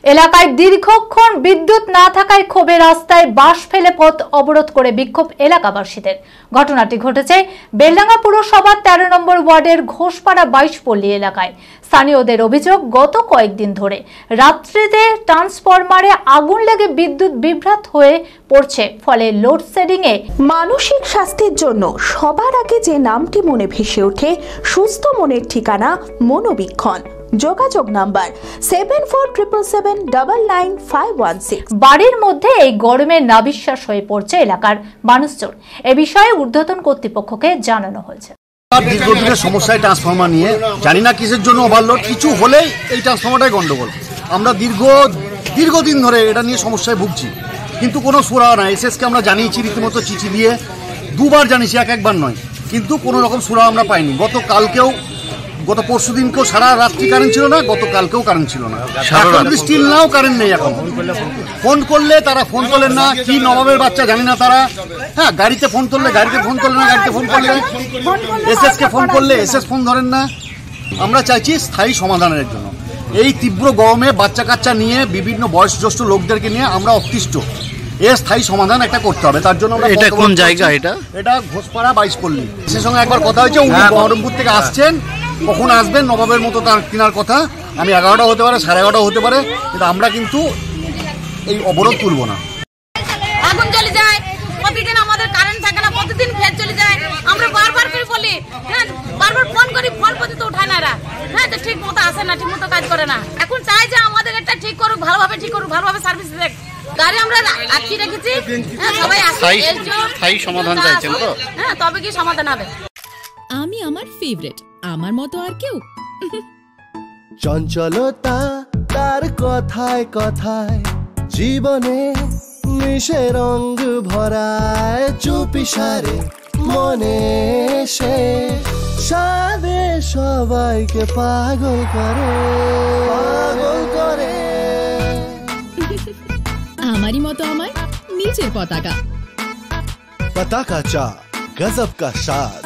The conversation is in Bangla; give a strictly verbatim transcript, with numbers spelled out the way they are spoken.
এলাকায় দীর্ঘক্ষণ বিদ্যুৎ না থাকায় ক্ষোভে রাস্তায় বাঁশ ফেলে পথ অবরোধ করে বিক্ষোভ এলাকাবাসীদের। ঘটনাটি ঘটেছে বেলডাঙ্গা পুরসভার তেরো নম্বর ওয়ার্ডের ঘোষপাড়া বাইশ পল্লী এলাকায়। স্থানীয়দের অভিযোগ, গত কয়েকদিন ধরে রাত্রিতে ট্রান্সফরমারে আগুন লেগে বিদ্যুৎ বিভ্রাট হয়ে পড়ছে, ফলে লোডশেডিং এ মানসিক স্বাস্থ্যের জন্য সবার আগে যে নামটি মনে ভেসে ওঠে, সুস্থ মনের ঠিকানা মনোবীক্ষণ। যোগাযোগ number seven four triple seven double nine five one six. বাড়ির মধ্যে এই গরমে নাবিশ্বাস হয়ে পড়ছে এলাকার মানুষজন। এ বিষয়ে ঊর্ধ্বতন কর্তৃপক্ষকে জানানো হয়েছে। দীর্ঘদিনের সমস্যায় ট্রান্সফরমার নিয়ে জানি না কিসের জন্য ওভারলোড, কিছু হলেই এই ট্রান্সফরমারটাই গন্ডগোল। আমরা দীর্ঘ দীর্ঘদিন ধরে এটা নিয়ে সমস্যায় ভুগছি, কিন্তু কোনো সুরা না। এসএসকে আমরা জানিয়েছি, রীতিমতো চিঠি দিয়ে দুবার জানিয়েছি, এক একবার নয়, কিন্তু কোনো রকম সুরা আমরা পাইনি। গতকালকেও গত পরশু দিনকেও সারা রাত্রি কারেন্ট ছিল না, গতকালকেও কারেন্ট ছিল না, স্টিল নাও কারেন্ট নেই। এখন ফোন করলে তারা ফোন তোলেন না, কি নবাবের বাচ্চা জানি না তারা। হ্যাঁ, গাড়িতে ফোন করলে গাড়িতে ফোন তোলে না, গাড়িতে ফোন করলে এসএস কে ফোন করলে এসএস ফোন ধরেন না। আমরা চাইছি স্থায়ী সমাধানের জন্য। এই তীব্র গরমে বাচ্চা কাচ্চা নিয়ে বিভিন্ন বয়সজ্যেষ্ঠ লোকদেরকে নিয়ে আমরা অতিষ্ঠ। এর স্থায়ী সমাধান একটা করতে হবে, তার জন্য এটা কোন জায়গা? এটা এটা ঘোষপাড়া বাইশ পল্লী। সে সঙ্গে একবার কথা হয়েছে, উনি বহরমপুর থেকে আসছেন, কখন আসবেন নবাবের মতো তার কেনার কথা। আমি এগারোটা হতে পারে, সাড়ে এগারোটা হতে পারে, কিন্তু আমরা কিন্তু এই অবরোধ তুলব না। আগুন চলে যায়, প্রতিদিন আমাদের কারেন্ট থাকে না, প্রতিদিন ফের চলে যায়। আমরা বারবার করে বলি, হ্যাঁ বারবার ফোন করি, ফোন পর্যন্ত উঠায় না এরা। হ্যাঁ, যে ঠিক মতো আসে না, ঠিক মতো কাজ করে না। এখন চাই যে আমাদের একটা ঠিক করুক, ভালোভাবে ঠিক করুক, ভালোভাবে সার্ভিস দেখ। গাড়ি আমরা আটকে রেখেছি, হ্যাঁ সবাই স্থায়ী সমাধান চাইছেন তো? হ্যাঁ, তবে কি সমাধান হবে। আমি আমার ফেভারিট, আমার মতো আর কেউ। চঞ্চলতা তার কথায় কথায় জীবনে মিশে রঙ ভরায়, চুপি সারে মনে সে সাদে সবাইকে পাগল করে, পাগল করে। আমারই মতো আমার নিচের পতাকা। পতাকা চা, গজব কা স্বাদ।